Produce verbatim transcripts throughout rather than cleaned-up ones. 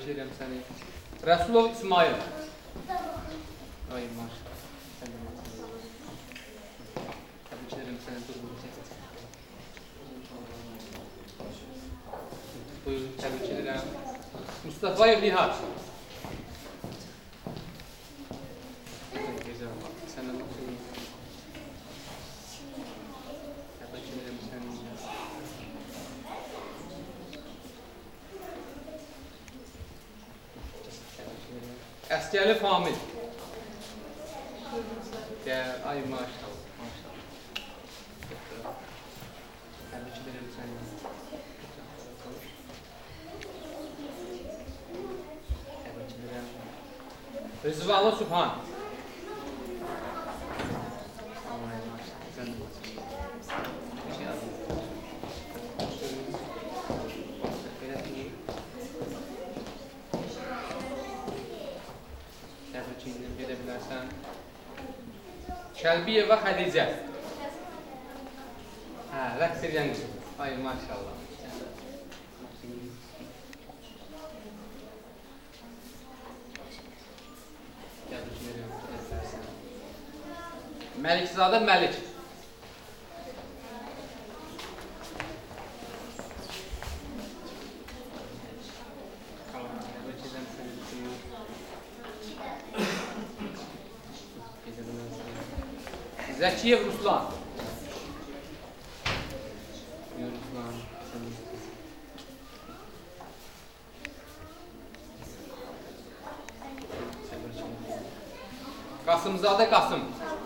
Təbrik edirəm səni. Rəsulov İsmail. Ay maşallah. Sən də maşallah. Təbrik edirəm səni. Buyur, təbrik edirəm. Mustafayev Nihat. Sən də maşallah. Təbrik edirəm səni. Əskəli Famil. Ay maşallah, maşallah. Təbrik edirəm səni. Təbrik edirəm. Rızvanlı Subhan. Ay maşallah, sən də maşallah. Gedə bilərsən. Kəlbiyeva Xədicə. Hə, rəqs edən qızım. Ay, maşallah. Məlikzadə Məlik. Zəkiyev Ruslan. Ruslan. Qasımzadə Qasım.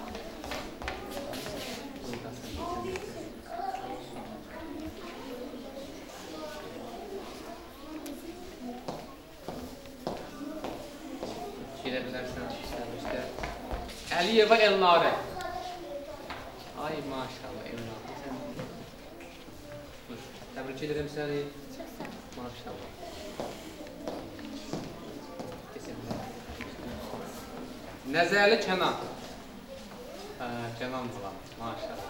Gedə bilərsən. Əliyeva Elnarə. Ay maşallah Emrah. Təbrik edirəm səni. Maşallah. Nəzərli Kənan. Hə, Kənan bulan. Maşallah.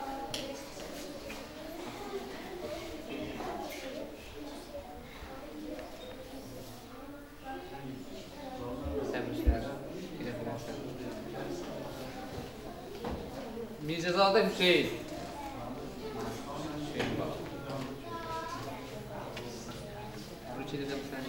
Təbriklər. Gedə bilərsən. Mirzəzadə Hüseyin. Hüseyin bak. Təbrik edirəm səni.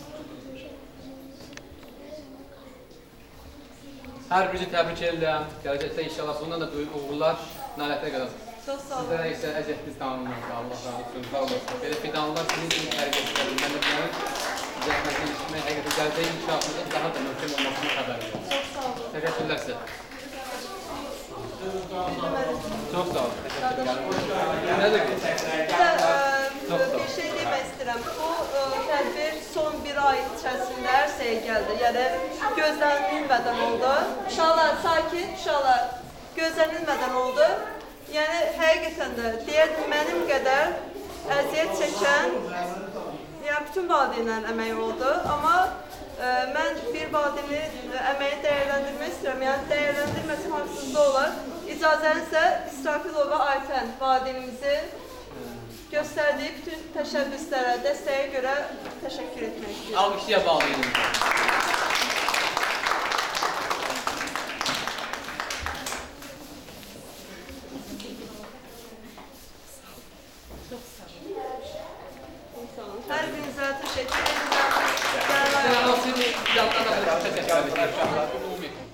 Hər bizi təbrik edirəm. Gələcəkdə inşallah bundan da böyük uğurlar, nailiyyətlər qazanırsınız. Çox sağ olun. Sizlərə isə əziyyətiniz tanınmaz. Allah razı olsun. Sağ olasın. Belə fidanlar sizin kimi hərəkət edir. Mən də bunların zəhmətini işitmək, həqiqətən gələcək inkişafınızın daha da möhkəm olmasını xəbər verir. Çox sağ olun. Təşəkkürlər sizə. Çox sağ olun. Nədir? Bir şey demək istəyirəm. Bu tədbir son bir ay içərisində hər şeyə gəldi. Yəni, gözlənilmədən oldu. Uşaqlar, sakin, uşaqlar, gözlənilmədən oldu. Yəni, həqiqətən də deyərdim, mənim qədər əziyyət çəkən, yəni, bütün valideynlərin əməyi oldu. Amma mən bir valideynin əməyi dəyərləndirmək istəyirəm. Yəni, dəyərləndirməsi hansızda olar. İcazənizlə İsrafilova Aytən valideynimizi göstərdiyi bütün təşəbbüslərə, dəstəyə görə təşəkkür etmək istəyirəm. Alqışlıya bağlayın. Hər birinizə təşəkkür edirəm. Sizə nasıl bir yandan da təşəkkür edirəm.